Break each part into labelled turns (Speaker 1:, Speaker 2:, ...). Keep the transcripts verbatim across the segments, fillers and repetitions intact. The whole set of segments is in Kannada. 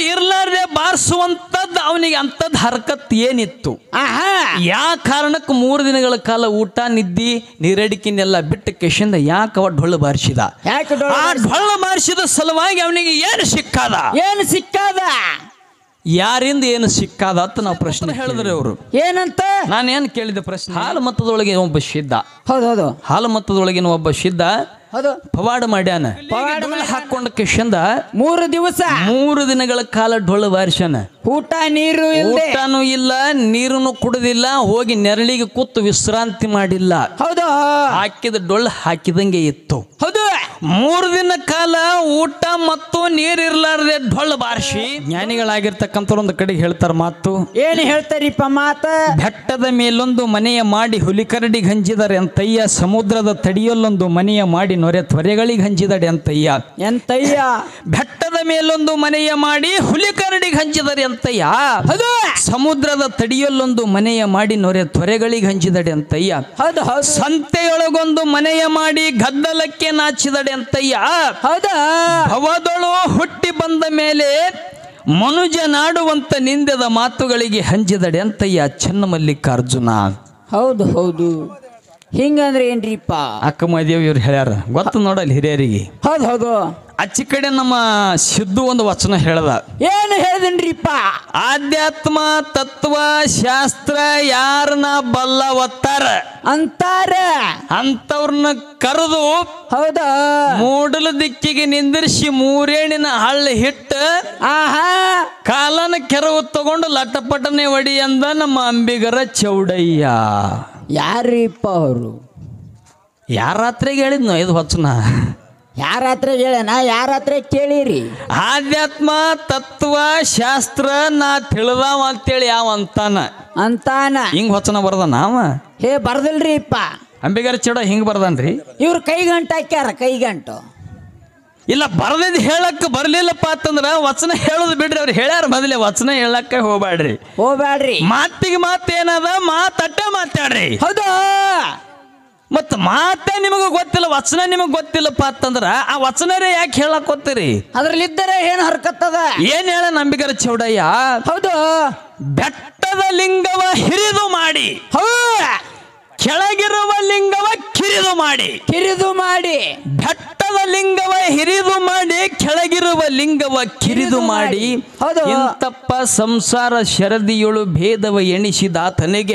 Speaker 1: ಇರ್ಲಾರ್ದೆ ಬಾರಿಸುವಂತದ್ದು ಅವನಿಗೆ ಅಂತದ್ ಹರಕತ್ ಏನಿತ್ತು ಯಾ ಕಾರಣಕ್ಕೆ ಮೂರು ದಿನಗಳ ಕಾಲ ಊಟ ನಿದ್ದಿ ನೀರಡಿಕೆನೆಲ್ಲ ಬಿಟ್ಟು ಕೆಶಿಂದ ಯಾಕೆ ಅವ ಡೊಳ್ಳು ಬಾರಿಸಿದ ಆ ಡೊಳ್ಳು ಬಾರಿಸಿದ ಸಲುವಾಗಿ ಅವನಿಗೆ ಏನು ಸಿಕ್ಕಾದ
Speaker 2: ಏನು ಸಿಕ್ಕಾದ
Speaker 1: ಯಾರಿಂದ ಏನು ಸಿಕ್ಕಾದ ಅಂತ ನಾವು ಪ್ರಶ್ನೆ ಹೇಳಿದ್ರೆ ಅವರು
Speaker 2: ಏನಂತ
Speaker 1: ನಾನೇನು ಕೇಳಿದೆ ಪ್ರಶ್ನೆ ಹಾಲು ಮತದೊಳಗೆ ಒಬ್ಬ ಸಿದ್ಧ
Speaker 2: ಹೌದೌದು
Speaker 1: ಹಾಲು ಮತದೊಳಗಿನ ಒಬ್ಬ ಸಿದ್ಧ
Speaker 2: ಹೌದು
Speaker 1: ಪವಾಡ ಮಾಡ್ಯಾನ ಹಾಕೊಂಡ ಕೆಶಂದ
Speaker 2: ಮೂರು ದಿವಸ
Speaker 1: ಮೂರು ದಿನಗಳ ಕಾಲ ಡೊಳ್ಳು ಬಾರಿಸ್ಯಾನ
Speaker 2: ಊಟ ನೀರು
Speaker 1: ಊಟನೂ ಇಲ್ಲ ನೀರನ್ನು ಕುಡಿದಿಲ್ಲ ಹೋಗಿ ನೆರಳಿಗೆ ಕೂತು ವಿಶ್ರಾಂತಿ ಮಾಡಿಲ್ಲ
Speaker 2: ಹೌದು
Speaker 1: ಹಾಕಿದ ಡೊಳ್ಳು ಹಾಕಿದಂಗೆ ಇತ್ತು
Speaker 2: ಹೌದು
Speaker 1: ಮೂರು ದಿನ ಕಾಲ ಊಟ ಮತ್ತು ನೀರಿರ್ಲಾರ್ದೆ ಡೊಳ್ಳು ಬಾರಿಸಿ ಜ್ಞಾನಿಗಳಾಗಿರ್ತಕ್ಕಂಥ ಒಂದು ಕಡೆಗೆ ಹೇಳ್ತಾರ ಮಾತು
Speaker 2: ಏನು ಹೇಳ್ತಾರಿಪ್ಪ ಮಾತ
Speaker 1: ಬೆಟ್ಟದ ಮೇಲೊಂದು ಮನೆಯ ಮಾಡಿ ಹುಲಿಕರಡಿಗೆ ಹಂಚಿದರೆ ಅಂತಯ್ಯ ಸಮುದ್ರದ ತಡಿಯಲ್ಲೊಂದು ಮನೆಯ ಮಾಡಿ ನೊರೆ ತ್ವರೆಗಳಿಗೆ ಹಂಚಿದಡೆ ಅಂತಯ್ಯ
Speaker 2: ಎಂತಯ್ಯ
Speaker 1: ಬೆಟ್ಟದ ಮೇಲೊಂದು ಮನೆಯ ಮಾಡಿ ಹುಲಿಕರಡಿಗೆ ಹಂಚಿದರೆ ಅಂತಯ್ಯ
Speaker 2: ಹೌದು
Speaker 1: ಸಮುದ್ರದ ತಡಿಯಲ್ಲೊಂದು ಮನೆಯ ಮಾಡಿ ನೊರೆ ತ್ವರೆಗಳಿಗೆ ಹಂಚಿದಡೆ ಅಂತಯ್ಯ
Speaker 2: ಹೌದು ಹೌದು
Speaker 1: ಸಂತೆಯೊಳಗೊಂದು ಮನೆಯ ಮಾಡಿ ಗದ್ದಲಕ್ಕೆ ನಾಚಿದಡೆ ಅಂತಯ್ಯ
Speaker 2: ಹೌದು
Speaker 1: ಭವದೊಳು ಹುಟ್ಟಿ ಬಂದ ಮೇಲೆ ಮನುಜ ನಾಡುವಂತ ನಿಂದದ ಮಾತುಗಳಿಗೆ ಹಂಚಿದಡೆ ಅಂತಯ್ಯ ಚನ್ನಮಲ್ಲಿಕಾರ್ಜುನ
Speaker 2: ಹೌದು ಹೌದು ಹಿಂಗಂದ್ರೆ ಏನ್ರಿಪ್ಪ
Speaker 1: ಅಕ್ಕಮದೇವಿ ಇವ್ರು ಹೇಳ್ಯಾರ ಗೊತ್ತು ನೋಡಲ್ಲಿ ಹಿರಿಯರಿಗೆ
Speaker 2: ಹೌದು ಹೌದು
Speaker 1: ಅಚ್ಚಿ ಕಡೆ ನಮ್ಮ ಸಿದ್ದು ಒಂದು ವಚನ ಹೇಳ್ದ
Speaker 2: ಏನು ಹೇಳ್ದನ್ರಿಪ್ಪ
Speaker 1: ಆಧ್ಯಾತ್ಮ ತತ್ವ ಶಾಸ್ತ್ರ ಯಾರನ್ನ ಬಲ್ಲ ಒತ್ತಾರ
Speaker 2: ಅಂತಾರ
Speaker 1: ಅಂತವ್ರನ್ನ ಕರೆದು
Speaker 2: ಹೌದಾ
Speaker 1: ಮೂಡಲ ದಿಕ್ಕಿಗೆ ನಿಂದಿರಿಸಿ ಮೂರೇಣಿನ ಹಳ್ಳ ಹಿಟ್ಟ
Speaker 2: ಆಹಾ
Speaker 1: ಕಾಲನ ಕೆರವು ತಗೊಂಡು ಲಟಪಟನೆ ಒಡಿ ಅಂದ ನಮ್ಮ ಅಂಬಿಗರ ಚೌಡಯ್ಯ
Speaker 2: ಯಾರಿಪ್ಪ ಅವರು
Speaker 1: ಯಾರಾತ್ರಿಗೆ ಹೇಳಿದ್ನು ಇದು ವಚನ
Speaker 2: ಯಾರ ಹತ್ರ ಹೇಳನ ಯಾರ ಹತ್ರ ಕೇಳಿರಿ
Speaker 1: ಆಧ್ಯಾತ್ಮ ತತ್ವ ಶಾಸ್ತ್ರ ನಾ ತಿಳಿದಾವ ಅಂತೇಳಿ ಯಾವ ಅಂತಾನ
Speaker 2: ಅಂತಾನ
Speaker 1: ಹಿಂಗ್ ವಚನ ಬರ್ದ ನಾವ
Speaker 2: ಹೇ ಬರ್ದಲ್ರಿ ಇಪ್ಪ
Speaker 1: ಅಂಬಿಗರ ಚೌಡ ಹಿಂಗ್ ಬರ್ದನ್ರಿ
Speaker 2: ಇವ್ರು ಕೈಗಂಟು ಹಾಕ್ಯಾರ ಕೈಗಂಟು
Speaker 1: ಇಲ್ಲ ಬರ್ದಿದ್ ಹೇಳಕ್ ಬರ್ಲಿಲ್ಲಪ್ಪ ಅಂತಂದ್ರ ವಚನ ಹೇಳೋದು ಬಿಡ್ರಿ ಅವ್ರು ಹೇಳ್ಯಾರ ಮೊದಲೇ ವಚನ ಹೇಳಕ್ಕ ಹೋಗ್ಬ್ಯಾಡ್ರಿ
Speaker 2: ಹೋಗ್ಬ್ಯಾಡ್ರಿ
Speaker 1: ಮಾತಿಗೆ ಮಾತೇನದ ಮಾತಟ್ಟ ಮಾತಾಡ್ರಿ
Speaker 2: ಹೌದು
Speaker 1: ಮತ್ ಮಾತೇ ನಿಮಗ ಗೊತ್ತಿಲ್ಲ ವಚನ ನಿಮಗ್ ಗೊತ್ತಿಲ್ಲಪ್ಪ ಅಂತಂದ್ರ ಆ ವಚನರೇ ಯಾಕೆ ಹೇಳಕ್ ಹೋಗ್ತೀರಿ
Speaker 2: ಅದ್ರಲ್ಲಿದ್ದರೆ ಏನು ಹರ್ಕತ್ತದ
Speaker 1: ಏನ್ ಹೇಳ ನಂಬಿಗರ ಚೌಡಯ್ಯ
Speaker 2: ಹೌದು
Speaker 1: ಬೆಟ್ಟದ ಲಿಂಗವ ಹಿರಿದು ಮಾಡಿ ಕೆಳಗಿರುವ ಲಿಂಗವ ಕಿರಿದು ಮಾಡಿ
Speaker 2: ಕಿರಿದು ಮಾಡಿ
Speaker 1: ಬೆಟ್ಟದ ಲಿಂಗವ ಹಿರಿದು ಮಾಡಿ ಕೆಳಗಿರುವ ಲಿಂಗವ ಕಿರಿದು ಮಾಡಿ ಇಂತಪ್ಪ ಸಂಸಾರ ಶರದಿಯೊಳು ಭೇದವ ಎಣಿಸಿದಾತನಿಗೆ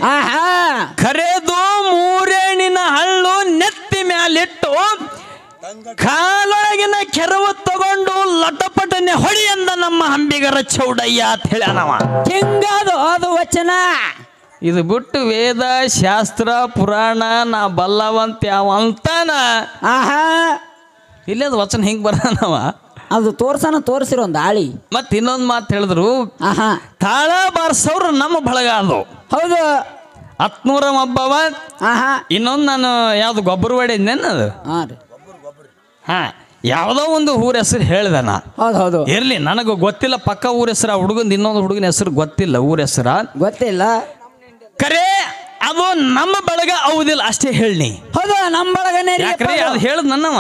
Speaker 1: ಕರೆದು ಮೂರೇಣಿನ ಹಳ್ಳು ನೆತ್ತಿ ಮ್ಯಾಲಿಟ್ಟು ಕಾಲೊಳಗಿನ ಕೆರವು ತಗೊಂಡು ಲಟಪಟನೆ ಹೊಡಿ ಅಂದ ನಮ್ಮ ಅಂಬಿಗರ ಚೌಡಯ್ಯ ಅಂತ ಹೇಳ್ಯಾನವ
Speaker 2: ಹಿಂಗದು ಅದು ವಚನ
Speaker 1: ಇದು ಬಿಟ್ಟು ವೇದ ಶಾಸ್ತ್ರ ಪುರಾಣ ನಾ ಬಲ್ಲವಂತ ಯಾವ ಅಂತಾನ
Speaker 2: ಆಹಾ
Speaker 1: ಇಲ್ಲದ ವಚನ ಹಿಂಗ್ ಬರನವ
Speaker 2: ಅದು ತೋರ್ಸನ ತೋರಿಸಿರೋ ಒಂದು ಆಳಿ
Speaker 1: ಮತ್ ಇನ್ನೊಂದು ಮಾತು ಹೇಳಿದ್ರು
Speaker 2: ಆಹಾ
Speaker 1: ತಾಳ ಬಾರ್ಸವ್ರು ನಮ್ಮ ಬಳಗ ಅದು
Speaker 2: ಹೌದು
Speaker 1: ಹತ್ನೂರ ಒಬ್ಬವ
Speaker 2: ಆಹಾ
Speaker 1: ಇನ್ನೊಂದು ನಾನು ಯಾವ್ದು ಗೊಬ್ಬರ ಹೊಡಿದ್ನೇನು ಅದು
Speaker 2: ಹಾ ರೀ
Speaker 1: ಹಾ ಯಾವುದೋ ಒಂದು ಊರ ಹೆಸರು ಹೇಳ್ದೆ ನಾ
Speaker 2: ಹೌದು ಹೌದು
Speaker 1: ಇರ್ಲಿ ನನಗೆ ಗೊತ್ತಿಲ್ಲ ಪಕ್ಕ ಊರ ಹೆಸರು ಹುಡುಗಂದು ಇನ್ನೊಂದು ಹುಡುಗನ ಹೆಸರು ಗೊತ್ತಿಲ್ಲ ಊರ ಹೆಸರ
Speaker 2: ಗೊತ್ತಿಲ್ಲ
Speaker 1: ಕರೆ ಅದು ನಮ್ಮ ಬಳಗ ಹೌದಿಲ್ಲ ಅಷ್ಟೇ ಹೇಳಿ
Speaker 2: ಹೌದು ನಮ್ಮ ಬಳಗನೇ
Speaker 1: ಯಾಕ್ರಿ ಅದು ಹೇಳದ್ ನನ್ನವ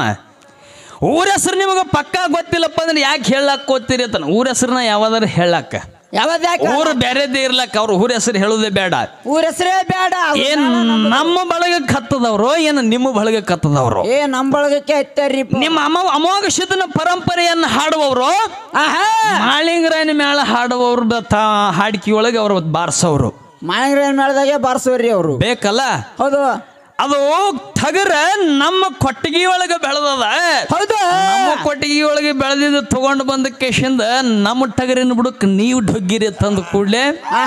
Speaker 1: ಊರ ಹೆಸರು ನಿಮಗೆ ಪಕ್ಕ ಗೊತ್ತಿಲ್ಲಪ್ಪ ಅಂದ್ರೆ ಯಾಕೆ ಹೇಳಕ್ ಹೋಗ್ತೀರಿ ಅಂತ ಊರ ಹೆಸರನ್ನ ಯಾವ್ದಾರು ಹೇಳಕ್ಕ
Speaker 2: ಯಾವ್ದು
Speaker 1: ಊರು ಬೇರೆದೇ ಇರ್ಲಕ್ಕ ಅವ್ರ ಊರ ಹೆಸರು ಹೇಳೋದೇ ಬೇಡ
Speaker 2: ಊರ ಹೆಸರೇ ಬೇಡ
Speaker 1: ಏನ್ ನಮ್ಮ ಬಳಗಕ್ಕೆ ಹತ್ತದವ್ರು ಏನು ನಿಮ್ಮ ಬಳಗಕ್ಕೆ ಹತ್ತದವ್ರು
Speaker 2: ಏ ನಮ್ಮ ಬಳಗಕ್ಕೆ ಹತ್ತಾರಿ
Speaker 1: ನಿಮ್ಮ ಅಮ್ಮ ಅಮೋಘಶಿತನ ಪರಂಪರೆಯನ್ನು ಹಾಡುವವರು ಮಾಳಿಂಗರಾಯನ ಮೇಳ ಹಾಡುವವ್ರು ಹಾಡಿಕೆ ಒಳಗೆ ಅವ್ರು ಬಾರಿಸೋರು
Speaker 2: ಮಾಳಿಂಗರಾಯನ ಮೇಳದಾಗೆ ಬಾರಿಸೋರಿ ಅವರು
Speaker 1: ಬೇಕಲ್ಲ
Speaker 2: ಹೌದು
Speaker 1: ಅದು ಟಗರ ನಮ್ಮ ಕೊಟ್ಟಿಗೆ ಒಳಗೆ ಬೆಳೆದದ
Speaker 2: ಹೌದು
Speaker 1: ನಮ್ಮ ಕೊಟ್ಟಿಗೆ ಒಳಗೆ ಬೆಳೆದಿದ್ದು ತಗೊಂಡು ಬಂದ ಕೇಶಿಂದ ನಮ್ಮ ಟಗರಿನ ಬುಡಕ್ ನೀವು ಢೊಗ್ಗಿರಿ ತಂದು ಕೂಡ್ಲೆ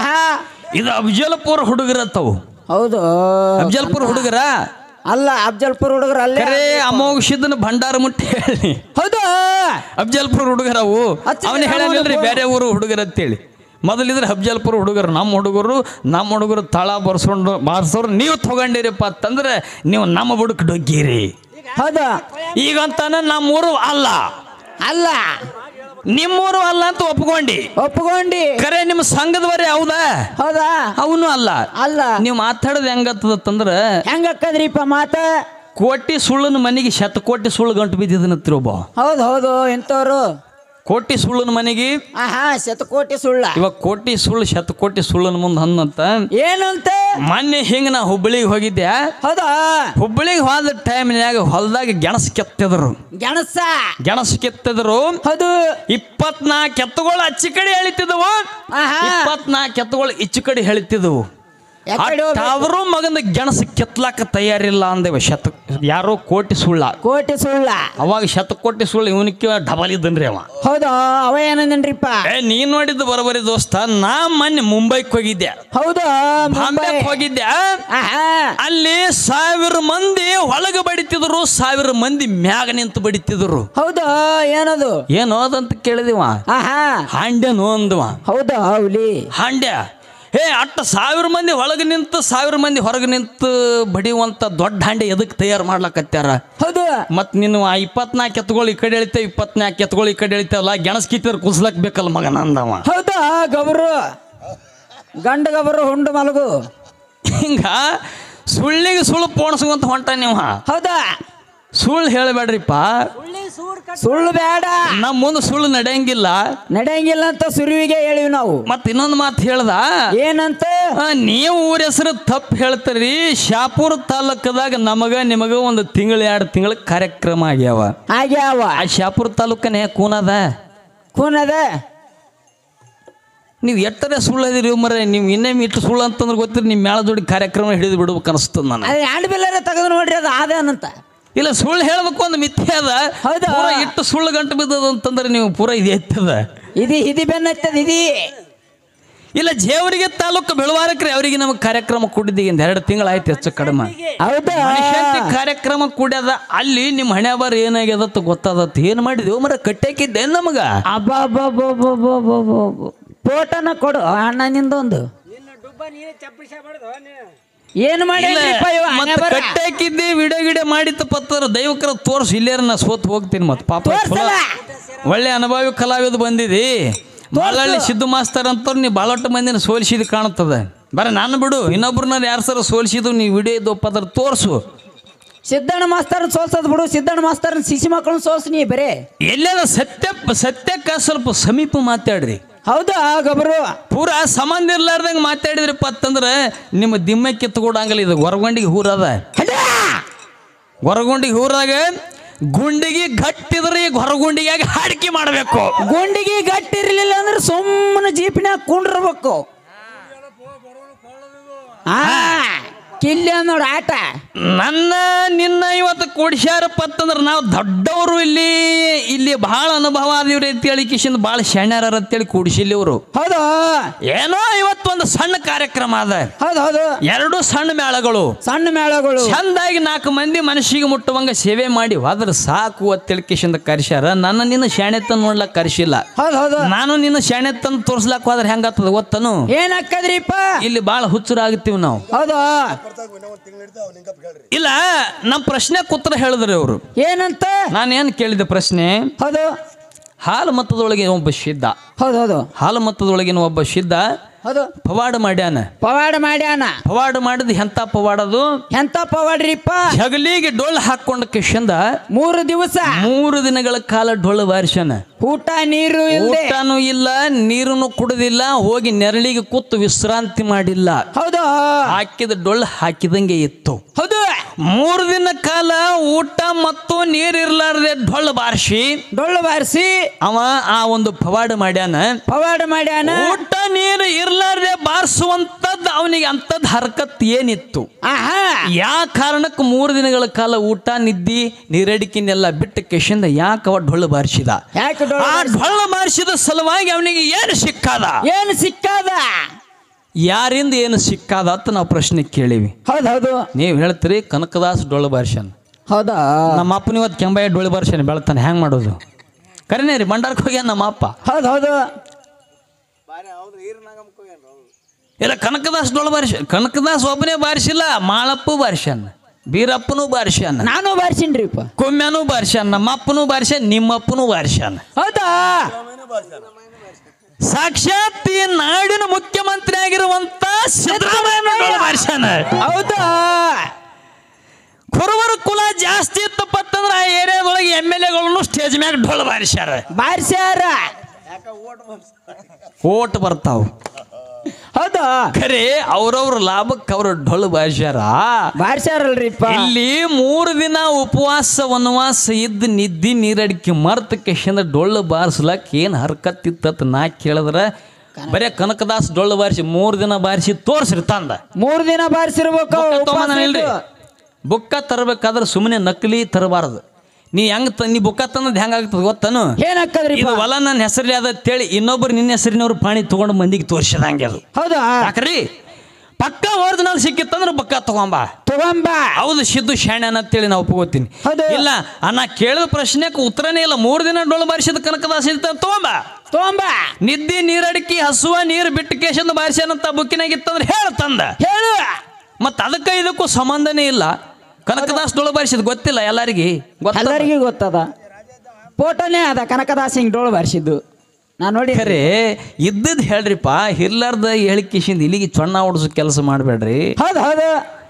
Speaker 1: ಇದು ಅಫಜಲ್ಪುರ ಹುಡುಗರತ್ತವು
Speaker 2: ಹೌದು
Speaker 1: ಅಫಜಲ್ಪುರ ಹುಡುಗರ
Speaker 2: ಅಲ್ಲ ಅಫಜಲ್ಪುರ ಹುಡುಗರ ಅಲ್ಲೇ
Speaker 1: ಅಮೋಘ ಸಿದ್ದನ ಭಂಡಾರ ಮುಟ್ಟಿ ಹೇಳಿ
Speaker 2: ಹೌದು
Speaker 1: ಅಫಜಲ್ಪುರ ಹುಡುಗರವು ಅವನ ಹೇಳಿಲ್ರಿ ಬೇರೆ ಊರು ಹುಡುಗರ ಅಂತೇಳಿ ಮೊದಲಿದ್ರೆ ಅಫಜಲ್ಪುರ ಹುಡುಗರು ನಮ್ಮ ಹುಡುಗರು ನಮ್ಮ ಹುಡುಗರು ತಳ ಬರ್ಸ್ಕೊಂಡು ಬಾರಿಸೋರು ನೀವು ತಗೊಂಡಿರಪ್ಪ ಅಂತಂದ್ರೆ ನೀವು ನಮ್ಮ ಬುಡಕ್ ಡೊಗ್ಗಿರಿ
Speaker 2: ಹೌದಾ
Speaker 1: ಈಗಂತಾನ ನಮ್ಮೂರು ಅಲ್ಲ
Speaker 2: ಅಲ್ಲ
Speaker 1: ನಿಮ್ಮೂರು ಅಲ್ಲ ಅಂತ ಒಪ್ಕೊಂಡಿ
Speaker 2: ಒಪ್ಕೊಂಡಿ
Speaker 1: ಕರೆ ನಿಮ್ಮ ಸಂಘದವರೇ ಹೌದಾ
Speaker 2: ಹೌದಾ
Speaker 1: ಅವನು ಅಲ್ಲ
Speaker 2: ಅಲ್ಲ
Speaker 1: ನೀವು ಮಾತಾಡೋದು ಹೆಂಗತ್ತದಂದ್ರ
Speaker 2: ಹೆಂಗಕ್ಕದ್ರಿಪ್ಪ ಮಾತ
Speaker 1: ಕೋಟಿ ಸುಳ್ಳನ ಮನೆಗೆ ಶತ ಕೋಟಿ ಸುಳ್ಳು ಗಂಟು ಬಿದ್ದಿದ್ದನತ್ತಿ ಒಬ್ಬ
Speaker 2: ಹೌದು ಹೌದು ಎಂತವ್ರು
Speaker 1: ಕೋಟಿ ಸುಳ್ಳನ ಮನೆಗೆ
Speaker 2: ಆಹಾ ಶತಕೋಟಿ ಸುಳ್ಳ.
Speaker 1: ಇವಾಗ ಕೋಟಿ ಸುಳ್ಳು ಶತಕೋಟಿ ಸುಳ್ಳನ ಮುಂದೆ ಹನ್ನಂತ
Speaker 2: ಏನಂತ
Speaker 1: ಮೊನ್ನೆ ಹಿಂಗ ನಾ ಹುಬ್ಬಳ್ಳಿಗೆ ಹೋಗಿದ್ದೆ.
Speaker 2: ಹೌದಾ
Speaker 1: ಹುಬ್ಬಳ್ಳಿಗೆ ಹೋದ ಟೈಮ್ನ್ಯಾಗ ಹೊಲದಾಗ ಗೆಣಸ್ ಕೆತ್ತಿದ್ರು
Speaker 2: ಗೆಣಸ
Speaker 1: ಗೆಣಸ್ ಕೆತ್ತಿದ್ರು
Speaker 2: ಹೌದು.
Speaker 1: ಇಪ್ಪತ್ನಾಲ್ಕು ಎತ್ತುಗಳು ಅಚ್ಚಿ ಕಡೆ ಎಳಿತಿದ್ವು,
Speaker 2: ಆಹಾ
Speaker 1: ಇಪ್ಪತ್ನಾಲ್ಕು ಎತ್ತುಗಳು ಇಚ್ಚು ಕಡೆ ಎಳಿತಿದ್ವು.
Speaker 2: ಯಾಕಡೆ ಹೋಗ್ಬೇಕು?
Speaker 1: ಅವರು ಮಗನ ಗೆಣಸು ಕೆತ್ತಲಾಕ ತಯಾರಿಲ್ಲ ಅಂದೇವ. ಶತ ಯಾರೋ ಕೋಟಿ ಸುಳ್ಳ,
Speaker 2: ಕೋಟಿ ಸುಳ್ಳ.
Speaker 1: ಅವಾಗ ಶತಕೋಟಿ ಸುಳ್ಳು ಇವನಕ್ಕೆ ಡಬಲ್ ಇದ್ದನ್ರಿ ಅವ.
Speaker 2: ಹೌದಾ ಅವ ಏನಂದ್ರಿಪ್ಪ?
Speaker 1: ಏ ನೀನ್ ನೋಡಿದ್ದು ಬರೋಬರಿ ದೋಸ್ತ. ನಾ ಮೊನ್ನೆ ಮುಂಬೈಕ್ ಹೋಗಿದ್ದೆ,
Speaker 2: ಹೌದಾ
Speaker 1: ಬಾಂಬೆಕ್ ಹೋಗಿದ್ದೆ.
Speaker 2: ಆಹಾ
Speaker 1: ಅಲ್ಲಿ ಸಾವಿರ ಮಂದಿ ಒಳಗ ಬಡಿತಿದ್ರು, ಸಾವಿರ ಮಂದಿ ಮ್ಯಾಗ ನಿಂತು ಬಡಿತಿದ್ರು.
Speaker 2: ಹೌದಾ ಏನದು
Speaker 1: ಏನೋ ಅದಂತ ಕೇಳಿದಿವ.
Speaker 2: ಆಹಾ
Speaker 1: ಹಾಂಡ್ಯನೋ ಅಂದವ.
Speaker 2: ಹೌದಾ ಹುಲಿ
Speaker 1: ಹಾಂಡ್ಯ ಹೇ ಅಟ್ಟ ಸಾವಿರ ಮಂದಿ ಒಳಗೆ ನಿಂತು ಸಾವಿರ ಮಂದಿ ಹೊರಗೆ ನಿಂತು ಬಡಿಯುವಂತ ದೊಡ್ಡ ಹಾಂಡೆ ಎದಕ್ಕೆ ತಯಾರು ಮಾಡ್ಲಕತ್ಯಾರ?
Speaker 2: ಹೌದು.
Speaker 1: ಮತ್ ನೀನು ಆ ಇಪ್ಪತ್ನಾಲ್ಕು ಎತ್ತುಗಳು ಈ ಕಡೆ ಎಳಿತೇವೆ, ಇಪ್ಪತ್ನಾಲ್ಕು ಎತ್ತುಗಳು ಈ ಕಡೆ ಎಳಿತೇವಲ್ಲ, ಗೆಣಸ್ ಕಿತ್ತಿದ್ರೆ ಕುಸ್ಲಕ್ ಬೇಕಲ್ಲ ಮಗನ ಅಂದವ.
Speaker 2: ಹೌದಾ ಗಬರು ಗಂಡ ಗಬರು ಹುಂಡು ಮಲಗು
Speaker 1: ಹಿಂಗ ಸುಳ್ಳಿಗೆ ಸುಳ್ಳು ಪೋಣಿಸುವಂತ ಹೊಂಟ ನೀವು.
Speaker 2: ಹೌದಾ
Speaker 1: ಸುಳ್ಳು ಹೇಳಬೇಡ್ರಿಪ್ಪ.
Speaker 2: ಸುಳ್ಳು ಬೇಡ,
Speaker 1: ನಮ್ಮ ಮುಂದೆ ಸುಳ್ಳು ನಡೆಯಂಗಿಲ್ಲ,
Speaker 2: ನಡೆಯಂಗಿಲ್ಲ ಅಂತ ಸುರುವಿಗೆ ಹೇಳಿವಿ ನಾವು.
Speaker 1: ಮತ್ ಇನ್ನೊಂದು ಮಾತು ಹೇಳ್ದ,
Speaker 2: ಏನಂತ?
Speaker 1: ನೀವು ಊರ ಹೆಸರು ತಪ್ಪು ಹೇಳ್ತೀರಿ. ಶಾಪುರ ತಾಲೂಕದಾಗ ನಮಗ ನಿಮಗ ಒಂದು ತಿಂಗಳ ಎರಡು ತಿಂಗಳ ಕಾರ್ಯಕ್ರಮ ಆಗ್ಯಾವ.
Speaker 2: ಆಗ್ಯಾವ.
Speaker 1: ಆ ಶಾಪುರ ತಾಲೂಕನೇ ಕೂನದ
Speaker 2: ಕೂನದ.
Speaker 1: ನೀವು ಎಟ್ಟರೆ ಸುಳ್ಳು ಅದಿರಿ ಮರ. ನೀವು ಇನ್ನೇಮ್ ಇಟ್ಟು ಸುಳ್ಳು ಅಂತಂದ್ರೆ ಗೊತ್ತಿರಿ, ನಿಮ್ಮ ಮೇಳ ಜೋಡಿ ಕಾರ್ಯಕ್ರಮ ಹಿಡಿದು ಬಿಡ್ಬೇಕು ಅನಿಸ್ತದ ನಾನು.
Speaker 2: ಅದೇ ಹ್ಯಾಂಡ್ ಬಿಲ್ಲರ ತೆಗೆದು ನೋಡ್ರಿ, ಅದು ಆದೇನಂತ.
Speaker 1: ಇಲ್ಲ ಸುಳ್ಳು ಹೇಳ್ಬೇಕು ಒಂದು ಮಿಥ್ಯೆ ಅದ.
Speaker 2: ಹೌದಾ?
Speaker 1: ಪೂರ ಇಟ್ಟು ಸುಳ್ಳು ಗಂಟು ಬಿದ್ದದ ಅಂತಂದ್ರೆ ನೀವು ಪೂರ ಇದು ಎತ್ತದ.
Speaker 2: ಇದಿ ಇದಿ ಬೆನ್ನತ್ತದ ಇದಿ.
Speaker 1: ಇಲ್ಲ ಜೇವರಿಗೆ ತಾಲೂಕು ಬೆಳವಾರಕ್ರಿ ಅವರಿಗೆ ನಮಗೆ ಕಾರ್ಯಕ್ರಮ ಕೊಟ್ಟಿದ್ದೀವಿ ಒಂದು ಎರಡು ತಿಂಗಳಾಯ್ತು ಹೆಚ್ಚು ಕಡಿಮೆ.
Speaker 2: ಹೌದಾ
Speaker 1: ಮನುಷ್ಯಂತಿ ಕಾರ್ಯಕ್ರಮ ಕೂಡ್ಯದ. ಅಲ್ಲಿ ನಿಮ್ಮ ಹಣೆ ಬಾರ ಏನಾಗ್ಯದತ್ತ ಗೊತ್ತಾದತ್. ಏನ್ ಮಾಡಿದ್ವಿ ಮರ ಕಟ್ಟಾಕಿದ್ದೆ ನಮಗ.
Speaker 2: ಅಬ್ಬಬ್ಬಬ್ಬಬ್ಬಬ್ಬಬ್ಬಬ್ಬ ಫೋಟೋನ ಕೊಡು ಅಣ್ಣನಿಂದೊಂದು. ಏನು ಮಾಡಿ
Speaker 1: ಕಟ್ಟಾಕಿದ್ದಿ ವಿಡಿಯೋ ಗಿಡಿಯೋ ಮಾಡಿತ್ತು ಪತ್ತರ ದೈವಕರ ತೋರ್ಸು. ಇಲ್ಲೇರ ನಾ ಸೋತ್ ಹೋಗ್ತೀನಿ. ಮತ್ತೆ ಪಾಪ ಒಳ್ಳೆ ಅನುಭವಿ ಕಲಾವಿದ ಬಂದಿದಿ. ಬಾಳಳ್ಳಿ ಸಿದ್ದು ಮಾಸ್ತರ್ ಅಂತವ್ರು ನೀವು ಬಾಳೊಟ್ಟು ಮಂದಿನ ಸೋಲಿಸಿದ್ ಕಾಣುತ್ತದೆ. ಬರ ನಾನು ಬಿಡು, ಇನ್ನೊಬ್ರನ್ನ ಯಾರು ಸರ ಸೋಲಿಸಿದ್ದು ನೀವು ವಿಡಿಯೋ ಇದ್ದು ಪದ್ರ ತೋರ್ಸು.
Speaker 2: ಸಿದ್ದಣ್ಣ ಮಾಸ್ತರ್ನ ಸೋಲ್ಸದ್ ಬಿಡು, ಸಿದ್ದಣ್ಣ ಮಾಸ್ತರ್ನ ಸಿಸಿ ಮಕ್ಕಳನ್ನ ಸೋಲ್ಸ. ನೀ ಬರೇ
Speaker 1: ಎಲ್ಲೇನ ಸತ್ಯ ಸತ್ಯಕ್ಕ ಸ್ವಲ್ಪ ಸಮೀಪ ಮಾತಾಡ್ರಿ.
Speaker 2: ಹೌದಾ ಗಬರು
Speaker 1: ಪೂರ ಸಂಬಂಧ ಇರ್ಲಾರ್ದಂಗೆ ಮಾತಾಡಿದ್ರಪ್ಪ ಅಂತಂದ್ರೆ ನಿಮ್ಮ ದಿಮ್ಮ ಕಿತ್ಕೊಡಂಗಿಲ್ಲ. ಇದು ಹೊರಗೊಂಡಿಗೆ ಹೂರದ ಹೊರಗೊಂಡಿಗೆ ಊರಾಗ ಗುಂಡಿಗೆ ಗಟ್ಟಿದ್ರೆ ಈಗ ಹೊರಗುಂಡಿಗೆ ಹಾಡಿಕೆ ಮಾಡಬೇಕು.
Speaker 2: ಗುಂಡಿಗೆ ಗಟ್ಟಿ ಇರ್ಲಿಲ್ಲ ಅಂದ್ರೆ ಸುಮ್ಮನೆ ಜೀಪಿನಾಗ ಕುಂಡಿರ್ಬೇಕು. ಕಿಲ್ಲಿ ನೋಡ ಆಟ.
Speaker 1: ನನ್ನ ನಿನ್ನ ಇವತ್ತು ಕೂಡಿಸ್ಯಾರಪ್ಪ ಅಂತಂದ್ರೆ ನಾವು ದೊಡ್ಡವರು ಇಲ್ಲಿ ಇಲ್ಲಿ ಬಹಳ ಅನುಭವ ಆದಿವ್ರಿ ಅಂತೇಳಿ ಕಿಶಿಂದ ಭಾಳ ಶಾಣ್ಯಾರ ಅಂತೇಳಿ ಕೂಡಿಸಿಲ್ಲ ಇವರು.
Speaker 2: ಹೌದು.
Speaker 1: ಏನೋ ಇವತ್ತೊಂದು ಸಣ್ಣ ಕಾರ್ಯಕ್ರಮ ಅದ.
Speaker 2: ಹೌದು ಹೌದು.
Speaker 1: ಎರಡು ಸಣ್ಣ ಮೇಳಗಳು,
Speaker 2: ಸಣ್ಣ ಮೇಳಗಳು
Speaker 1: ಚಂದಾಗಿ ನಾಲ್ಕು ಮಂದಿ ಮನಸ್ಸಿಗೆ ಮುಟ್ಟುವಂಗ ಸೇವೆ ಮಾಡಿ ಹೋದ್ರೆ ಸಾಕು ಅಂತೇಳಿ ಕಿಶಿಂದ ಕರ್ಸ್ಯಾರ. ನನ್ನ ನಿನ್ನ ಶಾಣೆತನ ನೋಡ್ಲಕ್ ಕರ್ಸಿಲ್ಲ.
Speaker 2: ಹೌದು ಹೌದು.
Speaker 1: ನಾನು ನಿನ್ನ ಶಾಣೆತನ ತೋರ್ಸ್ಲಾಕ್ ಹೋದ್ರೆ ಹೆಂಗಾಗ್ತದ ಗೊತ್ತನು?
Speaker 2: ಏನಾಕದ್ರಿಪ್ಪ?
Speaker 1: ಇಲ್ಲಿ ಬಾಳ ಹುಚ್ಚರಾಗುತ್ತೀವಿ ನಾವು.
Speaker 2: ಹೌದು.
Speaker 1: ಇಲ್ಲ ನಮ್ಮ ಪ್ರಶ್ನೆ ಕೂತ್ರ ಹೇಳಿದ್ರಿ ಅವರು.
Speaker 2: ಏನಂತ?
Speaker 1: ನಾನೇನು ಕೇಳಿದೆ ಪ್ರಶ್ನೆ?
Speaker 2: ಹೌದು.
Speaker 1: ಹಾಲು ಮತದೊಳಗೆ ಒಬ್ಬ ಸಿದ್ಧ.
Speaker 2: ಹೌದು ಹೌದು.
Speaker 1: ಹಾಲು ಮತದೊಳಗಿನ ಒಬ್ಬ ಸಿದ್ಧ
Speaker 2: ಹೌದು.
Speaker 1: ಪವಾಡ ಮಾಡ್ಯಾನ.
Speaker 2: ಪವಾಡ ಮಾಡ್ಯಾನ.
Speaker 1: ಪವಾಡ ಮಾಡಿದ್ ಎಂತ ಪವಾಡದು?
Speaker 2: ಎಂತ ಪವಾಡ್ರಿಪ್ಪ?
Speaker 1: ಜಗಲಿಗೆ ಡೊಳ್ಳು ಹಾಕೊಂಡ ಕಿಶಂದ
Speaker 2: ಮೂರು ದಿವಸ
Speaker 1: ಮೂರು ದಿನಗಳ ಕಾಲ ಡೊಳ್ಳು ಬಾರಿಸ್ಯಾನ.
Speaker 2: ಊಟ ನೀರು
Speaker 1: ಊಟನೂ ಇಲ್ಲ, ನೀರನ್ನು ಕುಡಿದಿಲ್ಲ, ಹೋಗಿ ನೆರಳಿಗೆ ಕೂತು ವಿಶ್ರಾಂತಿ ಮಾಡಿಲ್ಲ.
Speaker 2: ಹೌದು.
Speaker 1: ಹಾಕಿದ ಡೊಳ್ಳು ಹಾಕಿದಂಗೆ ಇತ್ತು.
Speaker 2: ಹೌದು.
Speaker 1: ಮೂರು ದಿನ ಕಾಲ ಊಟ ಮತ್ತು ನೀರಿರ್ಲಾರ್ದೆ ಡೊಳ್ಳು ಬಾರಿಸಿ
Speaker 2: ಡೊಳ್ಳು ಬಾರಿಸಿ
Speaker 1: ಅವ ಆ ಒಂದು ಪವಾಡ ಮಾಡ್ಯಾನ.
Speaker 2: ಪವಾಡ ಮಾಡ್ಯಾನ.
Speaker 1: ಊಟ ನೀರು ಇರ್ಲಾರ್ದೆ ಬಾರಿಸುವಂತದ್ದು ಅವನಿಗೆ ಅಂತದ್ ಹರಕತ್ ಏನಿತ್ತು?
Speaker 2: ಆಹಾ
Speaker 1: ಯಾ ಕಾರಣಕ್ಕೆ ಮೂರು ದಿನಗಳ ಕಾಲ ಊಟ ನಿದ್ದಿ ನೀರಡಿಕೆನೆಲ್ಲ ಬಿಟ್ಟು ಕೆಶಿಂದ ಯಾಕೆ ಅವ ಡೊಳ್ಳು ಬಾರಿಸಿದ?
Speaker 2: ಯಾಕೆ
Speaker 1: ಆ ಡೊಳ್ಳು ಬಾರಿಸಿದ ಸಲುವಾಗಿ ಅವನಿಗೆ ಏನು ಸಿಕ್ಕಾದ?
Speaker 2: ಏನು ಸಿಕ್ಕಾದ?
Speaker 1: ಯಾರಿಂದ ಏನು ಸಿಕ್ಕಾದ ಅಂತ ನಾವು ಪ್ರಶ್ನೆ ಕೇಳಿವಿ.
Speaker 2: ಹೌದು ಹೌದು.
Speaker 1: ನೀವು ಹೇಳ್ತೀರಿ ಕನಕದಾಸ್ ಡೊಳ್ಳು ಬಾರಿಸ್ಯಾನ.
Speaker 2: ಹೌದಾ?
Speaker 1: ನಮ್ಮ ಅಪ್ಪನ ಇವತ್ತು ಕೆಂಬಾಯ ಡೊಳ್ಳು ಬಾರಿಸ್ಯಾನ ಬೆಳತಾನೆ. ಹೆಂಗೆ ಮಾಡೋದು? ಕರೆನೇ ರೀ ಬಂಡಾರಕ್ಕೆ ಹೋಗ್ಯಾನ ನಮ್ಮ ಅಪ್ಪ.
Speaker 2: ಹೌದು ಹೌದು.
Speaker 1: ಇಲ್ಲ ಕನಕದಾಸ್ ಡೊಳ್ಳು ಬಾರಿಸ ಕನಕದಾಸ್ ಒಬ್ಬನೇ ಬಾರಿಸಿಲ್ಲ, ಮಾಳಪ್ಪು ಬಾರಿಸ್ಯಾನ, ಬೀರಪ್ಪನೂ ಬಾರಿಸ್ಯಾನ,
Speaker 2: ನಾನು ಬಾರಿಸಿನ್ರಿಪ್ಪ,
Speaker 1: ಕೊಮ್ಮ್ಯಾನೂ ಬಾರಿಸ್ಯಾನ, ನಮ್ಮ ಅಪ್ಪನೂ ಬಾರಿಸ್ಯಾನ, ನಿಮ್ಮಪ್ಪನೂ ಬಾರಿಸ್ಯಾನ.
Speaker 2: ಹೌದಾ?
Speaker 1: ಸಾಕ್ಷಾತ್ ಈ ನಾಡಿನ ಮುಖ್ಯಮಂತ್ರಿ ಆಗಿರುವಂತ ಸಿದ್ದರಾಮಯ್ಯ ಬಾರಿಸ್ಯಾನ.
Speaker 2: ಹೌದಾ?
Speaker 1: ಕುರುಬರ ಕುಲ ಜಾಸ್ತಿ ಇತ್ತಪ್ಪತ್ತಂದ್ರ ಆ ಏರಿಯಾದೊಳಗೆ ಎಮ್ ಎಲ್ ಎಗಳನ್ನು ಸ್ಟೇಜ್ ಮ್ಯಾಗ ಢೋಲ್ ಬಾರಿಸ್ಯಾರ
Speaker 2: ಬಾರಿಸ್ಯಾರ
Speaker 1: ಓಟ್ ಬರ್ತಾವ
Speaker 2: ಹೌದಾ
Speaker 1: ಖರೆ ಅವ್ರವ್ರ ಲಾಭಕ್ಕೆ ಅವ್ರ ಢೋಲ್ ಬಾರಿಸ್ಯಾರ
Speaker 2: ಬಾರಿಸ್ಯಾರಲ್ರಿಪ್ಪ
Speaker 1: ಇಲ್ಲಿ ಮೂರು ದಿನ ಉಪವಾಸ ವನವಾಸ ಇದ್ದು ನಿದ್ದಿ ನೀರಡಿಕೆ ಮರ್ತ ಕೆಶಿಂದ ಡೊಳ್ಳು ಬಾರಿಸ್ಲಕ್ ಏನ್ ಹರ್ಕತ್ತಿತ್ತ ನಾ ಕೇಳಿದ್ರ ಬರೇ ಕನಕದಾಸ್ ಡೊಳ್ಳು ಬಾರಿಸಿ ಮೂರು ದಿನ ಬಾರಿಸಿ ತೋರ್ಸ್ರಿ ತಂದ
Speaker 2: ಮೂರ್ ದಿನ ಬಾರಿಸಿರ್ಬೇಕು
Speaker 1: ಇಲ್ರಿ ಬುಕ್ಕ ತರಬೇಕಾದ್ರೆ ಸುಮ್ಮನೆ ನಕಲಿ ತರಬಾರದು ನೀ ಹೆಂಗ್ ತ ನೀ ಬುಕ್ಕ ತಂದ್ ಹೆಂಗಾಗ್ತದ ಗೊತ್ತನು
Speaker 2: ಏನಾಗ್ತದ್ರಿ
Speaker 1: ಇದು ಹೊಲ ನನ್ನ ಹೆಸರಲ್ಲಿ ಅದ ಅಂತೇಳಿ ಇನ್ನೊಬ್ರು ನಿನ್ನ ಹೆಸರಿನವ್ರು ಪಾಣಿ ತಗೊಂಡು ಮಂದಿಗೆ ತೋರಿಸಿದಂಗೆ ಅದು
Speaker 2: ಹೌದಾ
Speaker 1: ಯಾಕ್ರಿ ಪಕ್ಕ ಒರಿಜಿನಲ್ ಸಿಕ್ಕಿತ್ತಂದ್ರೆ ಬುಕ್ಕ ತಗೊಂಬ
Speaker 2: ತಗೊಂಬ
Speaker 1: ಹೌದು ಸಿದ್ದು ಶಾಣೆ ಅಂತೇಳಿ ನಾವು ಒಪ್ಕೋತೀನಿ ಇಲ್ಲ ನಾ ಕೇಳಿದ ಪ್ರಶ್ನೆಕ್ಕೆ ಉತ್ತರನೇ ಇಲ್ಲ ಮೂರು ದಿನ ಡೊಳ್ಳು ಬಾರಿಸಿದ ಕನಕದಾಸ ತಗೊಂಬ
Speaker 2: ತಗೊಂಬ
Speaker 1: ನಿದ್ದಿ ನೀರಡಿಕೆ ಹಸುವ ನೀರು ಬಿಟ್ಟು ಕೇಶಂದ ಬಾರಿಸ್ಯಾನಂತ ಬುಕ್ಕಿನಾಗಿತ್ತಂದ್ರೆ ಹೇಳ ತಂದ
Speaker 2: ಹೇಳು
Speaker 1: ಮತ್ತ ಅದಕ್ಕೆ ಇದಕ್ಕೂ ಸಂಬಂಧನೇ ಇಲ್ಲ ಕನಕದಾಸ್ ಡೊಳ್ಳು ಬಾರಿಸಿದ್ ಗೊತ್ತಿಲ್ಲ ಎಲ್ಲರಿಗೆ
Speaker 2: ಎಲ್ಲರಿಗೂ ಗೊತ್ತದ ಫೋಟೋನೇ ಅದ ಕನಕದಾಸ್ ಹಿಂಗ್ ಡೋಳು ಬಾರಿಸಿದ್ದು ನಾ ನೋಡಿ
Speaker 1: ಖರೆ ಇದ್ದದ್ ಹೇಳ್ರಿಪ್ಪ ಹಿರ್ಲಾರ್ದ ಹೇಳಿಕಿಶಿಂದ ಇಲ್ಲಿಗೆ ಚೊಣ್ಣ ಓಡಿಸೋ ಕೆಲಸ ಮಾಡಬೇಡ್ರಿ
Speaker 2: ಹೌದು ಹೌದು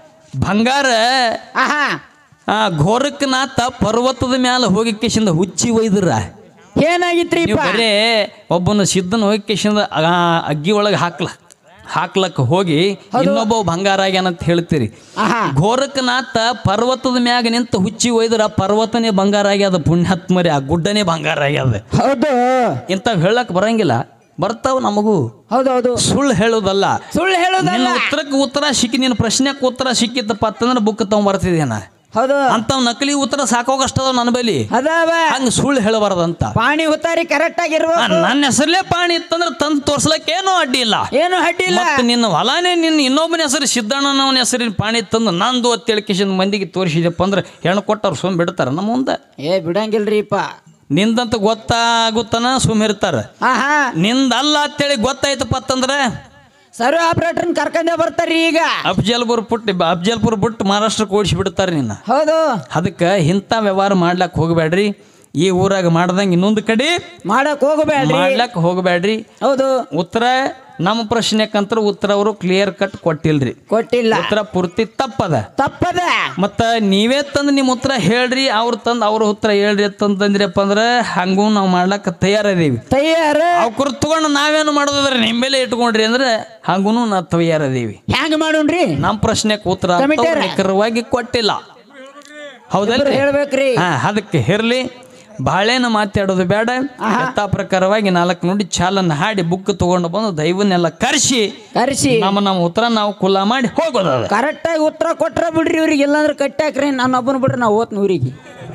Speaker 1: ಬಂಗಾರ
Speaker 2: ಆಹಾ
Speaker 1: ಆ ಘೋರಕ್ಕನಾಥ ಪರ್ವತದ ಮ್ಯಾಲ ಹೋಗಿ ಕಿಶಿಂದ ಹುಚ್ಚಿ ಒಯ್ದ್ರ
Speaker 2: ಏನಾಗಿತ್ರಿ
Speaker 1: ಬರೇ ಒಬ್ಬನ ಸಿದ್ಧನ ಹೋಗಿ ಕಿಶಿಂದ ಅಗ್ಗಿ ಒಳಗೆ ಹಾಕ್ಲ ಹಾಕ್ಲಕ್ ಹೋಗಿ ಇನ್ನೊಬ್ಬ ಬಂಗಾರ ಆಗ್ಯಾನಂತ ಹೇಳ್ತೀರಿ ಘೋರಕ್ಕನಾಥ ಪರ್ವತದ ಮ್ಯಾಗ ನಿಂತ ಹುಚ್ಚಿ ಒಯ್ದ್ರ ಪರ್ವತನೇ ಬಂಗಾರ ಆಗ್ಯದ ಪುಣ್ಯಾತ್ಮರಿ ಆ ಗುಡ್ಡನೇ ಬಂಗಾರ ಆಗ್ಯದ
Speaker 2: ಹೌದು
Speaker 1: ಇಂಥವ್ ಹೇಳಕ್ ಬರಂಗಿಲ್ಲ ಬರ್ತಾವ ನಮಗೂ
Speaker 2: ಹೌದೌದು
Speaker 1: ಸುಳ್ಳು ಹೇಳೋದಲ್ಲ
Speaker 2: ಸುಳ್ಳು ಹೇಳೋದಲ್ಲ
Speaker 1: ಉತ್ತರಕ್ಕೆ ಉತ್ತರ ಸಿಕ್ಕಿ ನಿನ್ನ ಪ್ರಶ್ನೆಕ್ಕೆ ಉತ್ತರ ಸಿಕ್ಕಿದ್ದಪ್ಪ ಅಂತಂದ್ರೆ ಬುಕ್ ತಗೊಂಡ್ ಬರ್ತಿದ್ದೇನ
Speaker 2: ಹೌದು
Speaker 1: ಅಂತ ನಕಲಿ ಉತ್ತರ ಸಾಕೋಗಷ್ಟದ ನನ್ನ ಬಳಿ
Speaker 2: ಅದಾವ
Speaker 1: ಹಂಗ ಸುಳ್ಳು ಹೇಳಬಾರದಂತ
Speaker 2: ಪಾಣಿ ಉತ್ತಾರಿ ಕರೆಕ್ಟ್ ಆಗಿರ್ಬೇಕು
Speaker 1: ನನ್ನ ಹೆಸರಲ್ಲೇ ಪಾಣಿ ಇತ್ತಂದ್ರೆ ತಂದು ತೋರ್ಸ್ಲಕ್ ಏನೂ ಅಡ್ಡಿ ಇಲ್ಲ
Speaker 2: ಏನು ಅಡ್ಡಿ ಇಲ್ಲ
Speaker 1: ಮತ್ತೆ ನಿನ್ನ ಹೊಲಾನೇ ನಿನ್ನ ಇನ್ನೊಬ್ಬನ ಹೆಸರು ಸಿದ್ದಣ್ಣನವನ ಹೆಸರಿನ ಪಾಣಿ ತಂದು ನಂದು ಅಂತೇಳಿ ಕಿಶನ್ ಮಂದಿಗೆ ತೋರಿಸಿದಪ್ಪ ಅಂದ್ರೆ ಹೆಣ್ಣು ಕೊಟ್ಟವ್ರು ಸುಮ್ ಬಿಡ್ತಾರ ನಮ್ಮ ಮುಂದೆ
Speaker 2: ಏ ಬಿಡಂಗಿಲ್ರಿಪ್ಪ
Speaker 1: ನಿಂದಂತ ಗೊತ್ತಾಗುತ್ತಾನ ಸುಮ್ ಇರ್ತಾರ
Speaker 2: ಆಹಾ
Speaker 1: ನಿಂದಲ್ಲ ಅಂತೇಳಿ ಗೊತ್ತಾಯ್ತಪ್ಪ ಅಂತಂದ್ರೆ
Speaker 2: ಸರ್ವ ಆಪರೇಟರ್ ಕರ್ಕೊಂಡೇ ಬರ್ತಾರ್ರಿ ಈಗ
Speaker 1: ಅಫ್ಜಲ್ಪುರ್ ಪುಟ್ಟು ಅಫ್ಜಲ್ಪುರ್ ಬಿಟ್ಟು ಮಹಾರಾಷ್ಟ್ರಕ್ಕೆ ಓಡಿಸಿ ಬಿಡ್ತಾರೆ ನಿನ್ನ
Speaker 2: ಹೌದು
Speaker 1: ಅದಕ್ಕೆ ಇಂಥ ವ್ಯವಹಾರ ಮಾಡ್ಲಕ್ ಹೋಗಬೇಡ್ರಿ ಈ ಊರಾಗ ಮಾಡ್ದಂಗೆ ಇನ್ನೊಂದು ಕಡೆ
Speaker 2: ಮಾಡಕ್ ಹೋಗಬೇಡ್ರಿ
Speaker 1: ಮಾಡ್ಲಕ್ ಹೋಗಬೇಡ್ರಿ
Speaker 2: ಹೌದು
Speaker 1: ಉತ್ತರ ನಮ್ಮ ಪ್ರಶ್ನೆಕಂತ್ರ ಉತ್ತರ ಅವರು ಕ್ಲಿಯರ್ ಕಟ್ ಕೊಟ್ಟಿಲ್ರಿ
Speaker 2: ಕೊಟ್ಟಿಲ್ಲ
Speaker 1: ಉತ್ತರ ಪೂರ್ತಿ ತಪ್ಪದ
Speaker 2: ತಪ್ಪದ
Speaker 1: ಮತ್ತ ನೀವೇ ತಂದು ನಿಮ್ಮ ಉತ್ತರ ಹೇಳ್ರಿ ಅವ್ರು ತಂದು ಅವ್ರ ಉತ್ತರ ಹೇಳ್ರಿ ಅಂತಂದ್ರಪ್ಪ ಅಂದ್ರೆ ಹಂಗೂ ನಾವು ಮಾಡ್ಲಕ್ಕ ತಯಾರದೀವಿ
Speaker 2: ತಯಾರ
Speaker 1: ಅವ್ರ ತಗೊಂಡು ನಾವೇನು ಮಾಡೋದಾದ್ರೆ ನಿಮ್ಮ ಮೇಲೆ ಇಟ್ಕೊಂಡ್ರಿ ಅಂದ್ರೆ ಹಂಗೂ ನಾವು ತಯಾರದೀವಿ
Speaker 2: ಹ್ಯಾಂಗ ಮಾಡೋಣ್ರಿ
Speaker 1: ನಮ್ಮ ಪ್ರಶ್ನೆಗೆ ಉತ್ತರ ನಿಖರವಾಗಿ ಕೊಟ್ಟಿಲ್ಲ ಹೌದಲ್ರಿ
Speaker 2: ಹೇಳ್ಬೇಕ್ರಿ
Speaker 1: ಹಾ ಅದಕ್ಕೆ ಇರ್ಲಿ ಬಾಳೆನ ಮಾತಾಡೋದು ಬೇಡ ಯಥಾ ಪ್ರಕಾರವಾಗಿ ನಾಲ್ಕು ನುಡಿ ಚಾಲನ್ನ ಹಾಡಿ ಬುಕ್ ತಗೊಂಡು ಬಂದು ದೈವನ್ನೆಲ್ಲ ಕರ್ಸಿ
Speaker 2: ಕರ್ಸಿ
Speaker 1: ನಮ್ಮ ನಮ್ಮ ಉತ್ತರ ನಾವು ಕುಲ್ಲ ಮಾಡಿ ಹೋಗೋದ
Speaker 2: ಕರೆಕ್ಟ್ ಆಗಿ ಉತ್ತರ ಕೊಟ್ರ ಬಿಡ್ರಿ ಇವ್ರಿಗೆ ಇಲ್ಲಾಂದ್ರೆ ಕಟ್ಟಾಕ್ರಿ ನಾನು ಒಬ್ಬನ ಬಿಡ್ರಿ ನಾವು ಓದ್ನ ಊರಿಗೆ